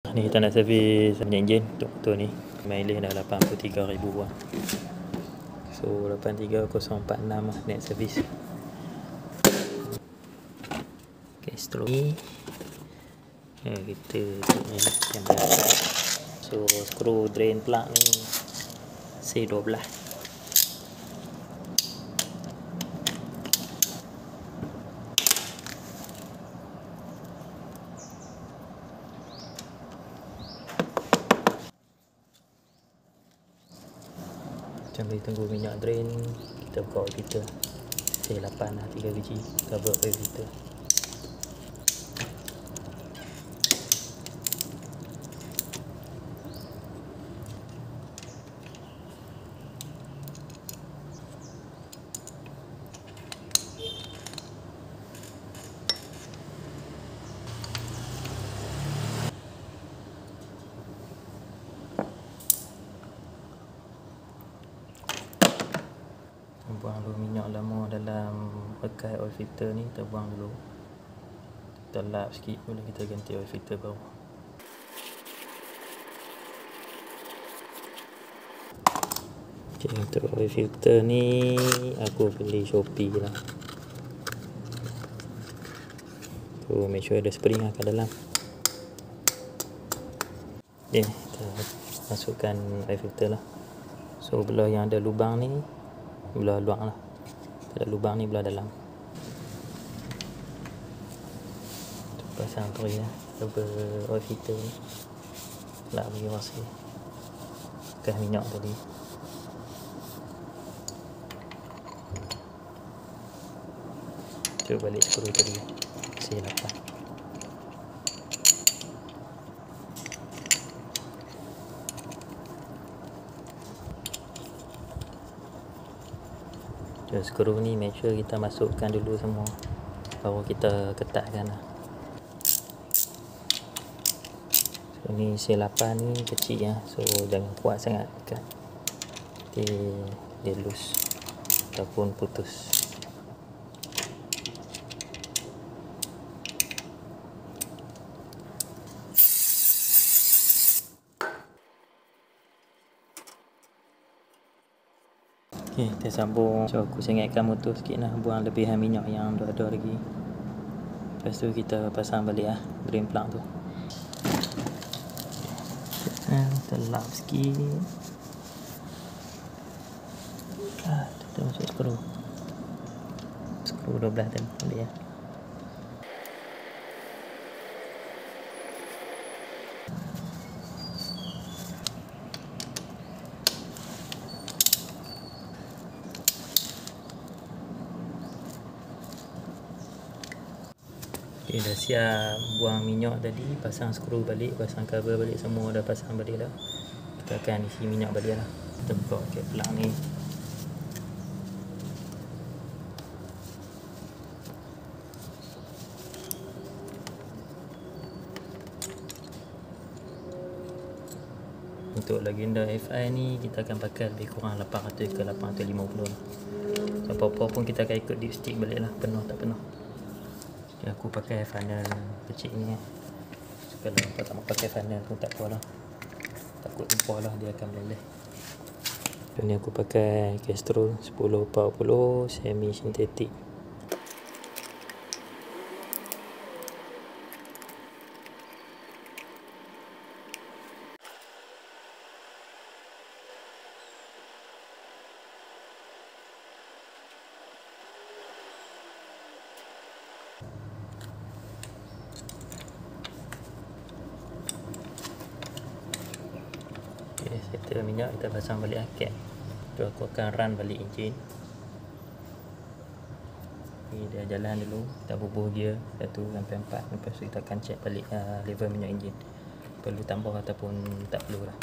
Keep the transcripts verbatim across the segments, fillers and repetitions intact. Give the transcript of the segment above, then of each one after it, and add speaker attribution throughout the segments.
Speaker 1: Ni kita nak servis minyak enjin untuk motor ni. Mileage dah lapan puluh tiga ribu lah. So lapan tiga kosong empat enam lah net servis. Castrol ni ya, kita yang belakang. So skru drain plug ni C dua belas. Sambil tunggu minyak drain, kita buka oil filter C lapan lah, tiga biji cover oil filter. Buang dulu minyak lama dalam bekas oil filter ni, kita buang dulu. Kita lap sikit, boleh kita ganti oil filter baru. Okay, untuk oil filter ni aku beli Shopee lah. So make sure ada spring lah kat dalam. Okay, kita masukkan oil filter lah. So belah yang ada lubang ni, belah luar lah. Ada lubang ni belah dalam. Pasang peri lah cover oil filter ni. Nak bagi rasa bekas minyak tadi. Cuba balik skru tadi C lapan. So, skru ni make sure kita masukkan dulu semua, baru kita ketatkan lah. So ni C lapan ni kecil lah, so jangan kuat sangat kan, nanti dia loose ataupun putus. Okay, kita sambung. So aku sengitkan motor sikit lah, buang lebihan minyak yang ada lagi. Lepas tu kita pasang balik lah drain plug tu. Kita lap sikit. Ah, kita masuk skru. Skru dua belas tadi balik lah. Okay, dah siap buang minyak tadi, pasang skru balik, pasang cover balik, semua dah pasang balik dah. Kita akan isi minyak balik lah. Kita buka okay, plug ni. Untuk legenda F I ni kita akan pakai lebih kurang lapan ratus ke lapan ratus lima puluh lah. Apa-apa pun kita akan ikut dipstick balik lah, penuh tak penuh. Okay, aku pakai funnel kecil ni. Kalau kau tak mau pakai funnel pun tak apa lah, takut tumpah lah, dia akan meleleh. Ni aku pakai Castrol sepuluh empat puluh semi sintetik. Okay, settle minyak, kita pasang balik cap. Tu aku akan run balik enjin. Ni dia jalan dulu, kita bubuh gear satu sampai empat. Lepas tu kita akan check balik uh, level minyak enjin, perlu tambah ataupun tak perlu lah.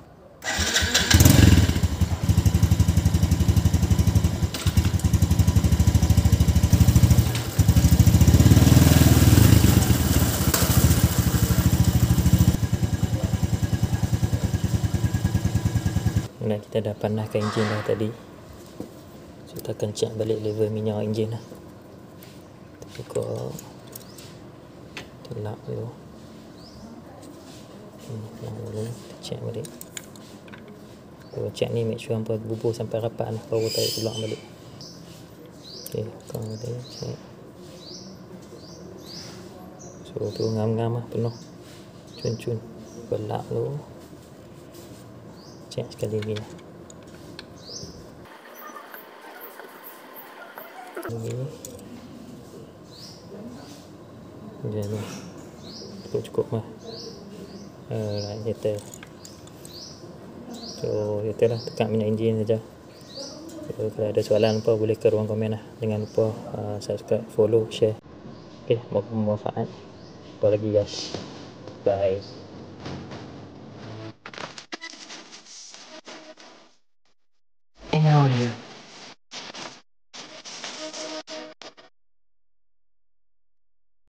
Speaker 1: Nah, kita dah panaskan enjin dah tadi. So, kita akan check balik level minyak enjin lah. Kita buka, kita lap dulu. Nah, dulu kita check balik. Kalau check ni make sure hampa bubuh sampai rapat lah, baru tarik tulang balik. Ok, kau balik check. So tu ngam-ngam lah penuh. Cun-cun. Belak dulu. Check sekali lagi lah. Lagi. Macam tu. Cukup-cukup lah. Alright, settle. So, settle lah. Tekan minyak enjin saja. So, kalau ada soalan apa, boleh ke ruang komen lah. Jangan lupa uh, subscribe, follow, share. Okay, moga bermanfaat. Jumpa lagi guys. Bye.